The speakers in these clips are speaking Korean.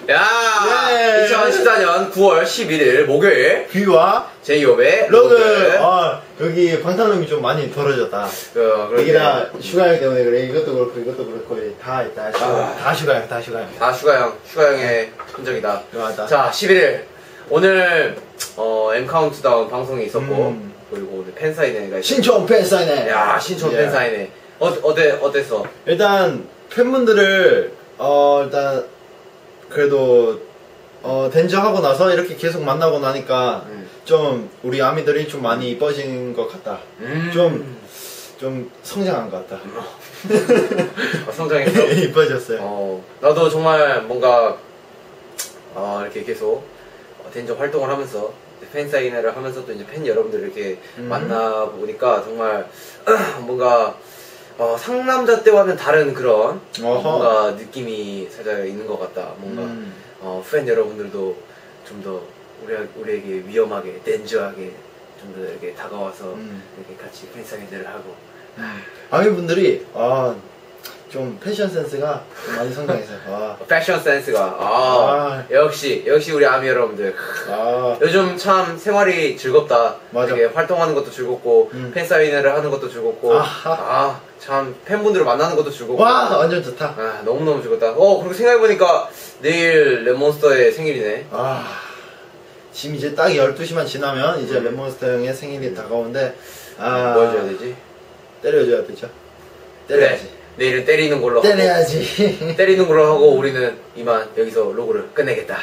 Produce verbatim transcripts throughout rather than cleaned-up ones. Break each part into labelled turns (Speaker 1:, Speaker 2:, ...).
Speaker 1: 야, 예. 이천십사 년 구월 십일일 목요일
Speaker 2: 비와
Speaker 1: 제이홉의
Speaker 2: 로그. 아, 여기 방탄음이 좀 많이 벌어졌다.
Speaker 1: 그,
Speaker 2: 여기다 슈가형 때문에 그래. 이것도 그렇고 이것도 그렇고 다 있다. 슈가.
Speaker 1: 아.
Speaker 2: 다 슈가형, 다 슈가형.
Speaker 1: 다 슈가형, 슈가형의 흔적이다.
Speaker 2: 맞다.
Speaker 1: 자, 십일일 오늘 어, M 카운트다운 방송이 있었고
Speaker 2: 음.
Speaker 1: 그리고 오늘 팬사인회가
Speaker 2: 신촌 팬사인회.
Speaker 1: 야, 신촌
Speaker 2: 예.
Speaker 1: 팬사인회. 어, 어때, 어땠어?
Speaker 2: 일단 팬분들을 어 일단 그래도 어 댄저하고 나서 이렇게 계속 만나고 나니까
Speaker 1: 음.
Speaker 2: 좀 우리 아미들이 좀 많이 이뻐진 것 같다.
Speaker 1: 음.
Speaker 2: 좀 좀 성장한 것 같다.
Speaker 1: 어, 성장했어?
Speaker 2: 이뻐졌어요.
Speaker 1: 어, 나도 정말 뭔가 어, 이렇게 계속 어, 댄저 활동을 하면서 팬사인회를 하면서 또 이제 팬 여러분들 이렇게
Speaker 2: 음.
Speaker 1: 만나보니까 정말 뭔가 어, 상남자 때와는 다른 그런 어, 뭔가 느낌이 살짝 있는 것 같다. 뭔가
Speaker 2: 음.
Speaker 1: 어, 팬 여러분들도 좀 더 우리, 우리에게 위험하게 댄저하게 좀 더 이렇게 다가와서
Speaker 2: 음.
Speaker 1: 이렇게 같이 팬사인회를 하고
Speaker 2: 아미분들이 아, 좀 패션 센스가 좀 많이 성장했어요. 아.
Speaker 1: 패션 센스가 아,
Speaker 2: 아.
Speaker 1: 역시 역시 우리 아미 여러분들
Speaker 2: 아.
Speaker 1: 요즘 참 생활이 즐겁다.
Speaker 2: 맞아.
Speaker 1: 이렇게 활동하는 것도 즐겁고
Speaker 2: 음.
Speaker 1: 팬사인회를 하는 것도 즐겁고
Speaker 2: 아하.
Speaker 1: 아, 참 팬분들을 만나는 것도 즐겁고
Speaker 2: 와, 완전 좋다.
Speaker 1: 아, 너무너무 즐겁다. 어, 그리고 생각해보니까 내일 랩몬스터의 생일이네.
Speaker 2: 아, 지금 이제 딱 열두 시만 지나면 이제
Speaker 1: 음.
Speaker 2: 랩몬스터 형의 생일이 다가오는데, 아,
Speaker 1: 뭐 해줘야 되지?
Speaker 2: 때려줘야 되죠.
Speaker 1: 그래,
Speaker 2: 때려야지.
Speaker 1: 내일은 때리는 걸로
Speaker 2: 때려야지.
Speaker 1: 하고 때리는 걸로 하고 우리는 이만 여기서 로그를 끝내겠다.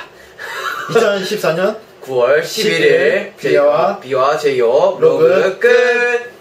Speaker 2: 이천십사 년
Speaker 1: 구월 십일일
Speaker 2: 비와
Speaker 1: 비와 제이홉
Speaker 2: 로그
Speaker 1: 로그 끝.